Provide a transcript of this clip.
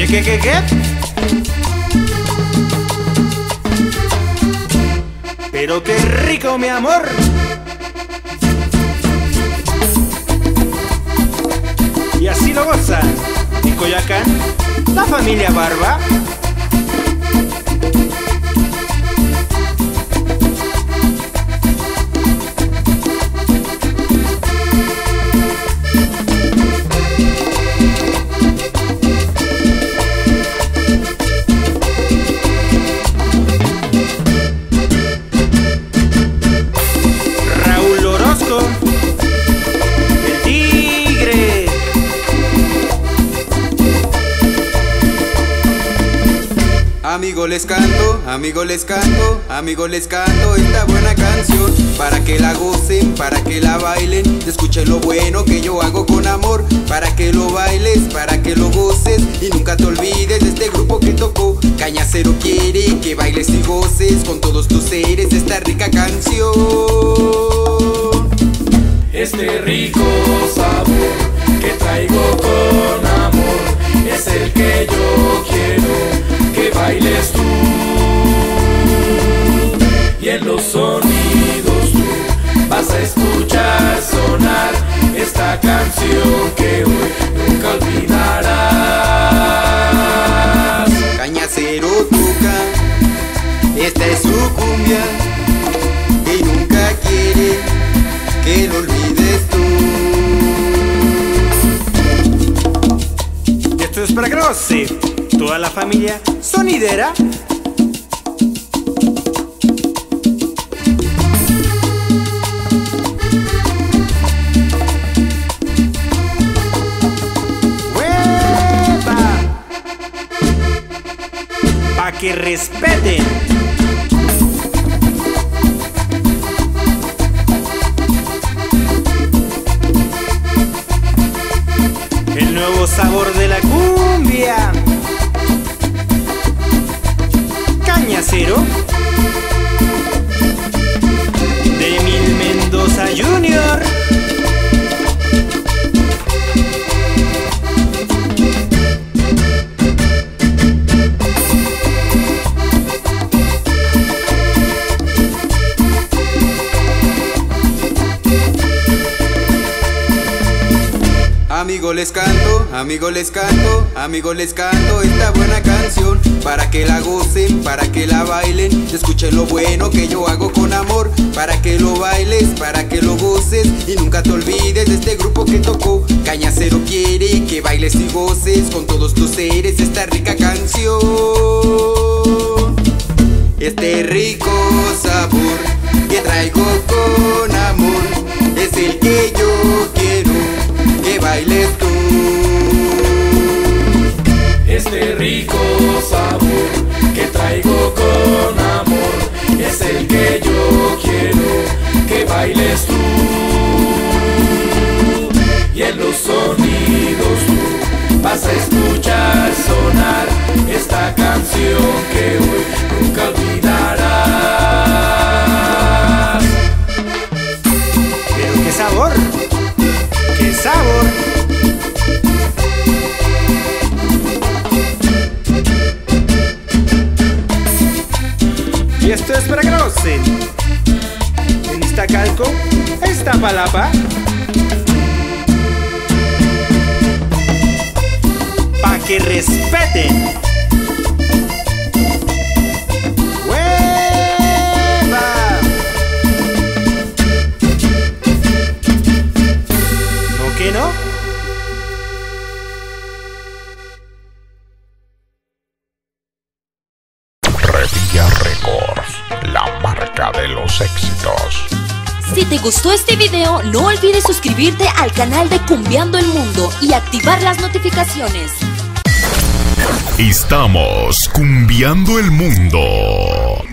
¿Qué? Pero qué rico, mi amor. Y así lo gozan en Coyoacán la familia Barba. Amigo les canto esta buena canción, para que la gocen, para que la bailen, escuchen lo bueno que yo hago con amor, para que lo bailes, para que lo goces y nunca te olvides de este grupo que tocó. Cañacero quiere que bailes y goces con todos tus seres esta rica canción. Este rico sabor que traigo con amor es el que yo quiero que bailes tú. Y en los sonidos tú vas a escuchar sonar esta canción que hoy nunca olvidarás. Cañacero toca, esta es su cumbia y nunca quiere que lo olvides tú. Y esto es para que lo goce toda la familia sonidera. Que respeten. El nuevo sabor de la cumbia. Cañacero de Emil Mendoza Jr. Amigo les canto esta buena canción, para que la gocen, para que la bailen, escuchen lo bueno que yo hago con amor, para que lo bailes, para que lo goces y nunca te olvides de este grupo que tocó. Cañacero quiere que bailes y goces con todos tus seres esta rica canción. Este rico sabor que traigo con amor es el que yo quiero que bailes tú. Este rico sabor que traigo con amor es el que yo quiero que bailes tú. Y en los sonidos tú vas a escuchar sonar esta canción que hoy nunca olvidarás. Pero qué sabor, qué sabor. Y esto es para que lo gocen en Iztacalco, Iztapalapa, pa' que respeten. ¡Hueva! ¿No que no? La marca de los éxitos. Si te gustó este video, no olvides suscribirte al canal de Cumbiando el Mundo y activar las notificaciones. Estamos cumbiando el mundo.